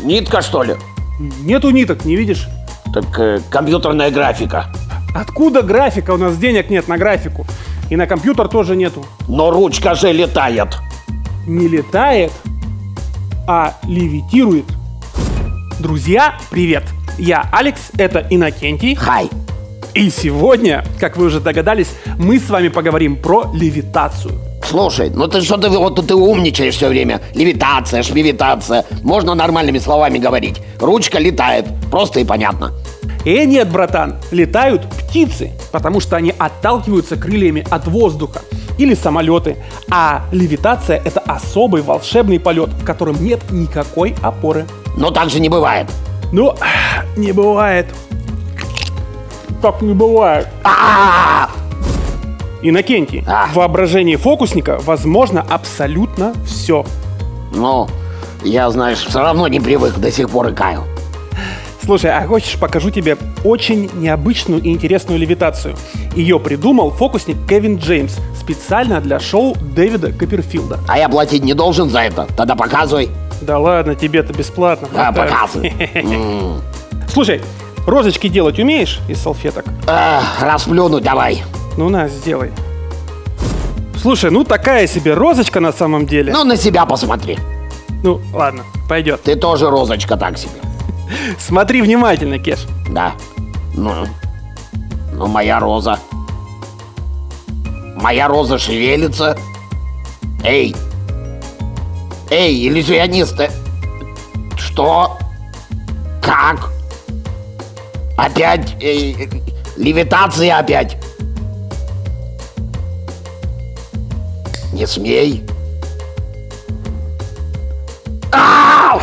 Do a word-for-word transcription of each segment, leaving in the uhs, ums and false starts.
Нитка, что ли? Нету ниток, не видишь? Так э, компьютерная графика. Откуда графика? У нас денег нет на графику. И на компьютер тоже нету. Но ручка же летает. Не летает, а левитирует. Друзья, привет! Я Алекс, это Иннокентий. Хай. И сегодня, как вы уже догадались, мы с вами поговорим про левитацию. Слушай, ну ты что ты вот ты умничаешь все время. Левитация, шмевитация. Можно нормальными словами говорить. Ручка летает. Просто и понятно. Э, нет, братан, летают птицы, потому что они отталкиваются крыльями от воздуха. Или самолеты. А левитация — это особый волшебный полет, в котором нет никакой опоры. Но так же не бывает. Ну, не бывает. Так не бывает. А-а-а! Иннокентий, А. в воображении фокусника возможно абсолютно все. Ну, я, знаешь, все равно не привык, до сих пор икаю. Слушай, а хочешь, покажу тебе очень необычную и интересную левитацию. Ее придумал фокусник Кевин Джеймс специально для шоу Дэвида Копперфилда. А я платить не должен за это? Тогда показывай. Да ладно, тебе-то бесплатно. Да, братан. показывай. М. Слушай, розочки делать умеешь из салфеток? Эх, расплюнуть давай. Ну на, сделай. Слушай, ну такая себе розочка на самом деле. Ну, на себя посмотри. Ну, ладно, пойдет. Ты тоже розочка так себе. Смотри внимательно, Кеш. Да. Ну, ну, моя роза. Моя роза шевелится. Эй. Эй, иллюзионисты. Что? Как? Опять? Эй, левитация опять. Не смей. Ау!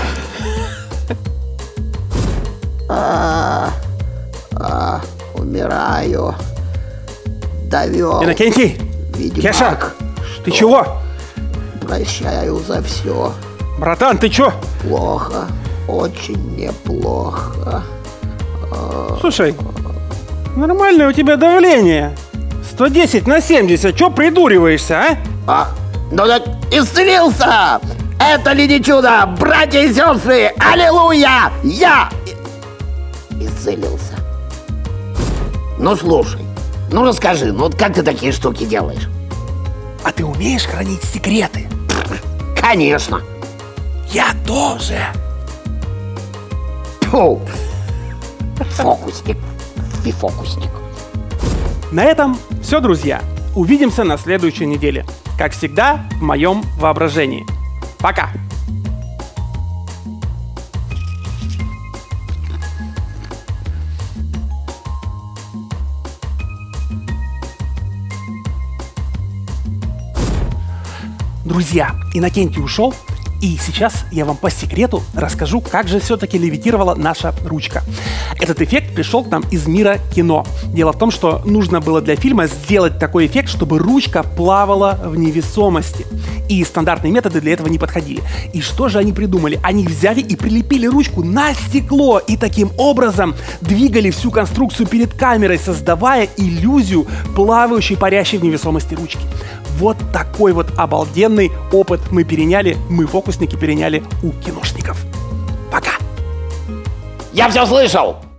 А, а, умираю. Довел. Иннокентий! Ведьмак. Кеша! Ты чего? Прощаю за все. Братан, ты чё? Плохо. Очень неплохо. Слушай, нормальное у тебя давление. сто десять на семьдесят. Чё придуриваешься, а? А, ну так исцелился! Это ли не чудо, братья и сестры? Аллилуйя! Я и- исцелился. Ну слушай, ну расскажи, ну вот как ты такие штуки делаешь? А ты умеешь хранить секреты? Конечно. Я тоже. Фу. Фокусник. И фокусник. На этом все, друзья. Увидимся на следующей неделе. Как всегда, в моем воображении. Пока! Друзья, Иннокентий ушел, и сейчас я вам по секрету расскажу, как же все-таки левитировала наша ручка. Этот эффект пришел к нам из мира кино. Дело в том, что нужно было для фильма сделать такой эффект, чтобы ручка плавала в невесомости. И стандартные методы для этого не подходили. И что же они придумали? Они взяли и прилепили ручку на стекло, и таким образом двигали всю конструкцию перед камерой, создавая иллюзию плавающей, парящей в невесомости ручки. Вот такой вот обалденный опыт мы переняли, мы, фокусники, переняли у киношников. Пока! Я все слышал!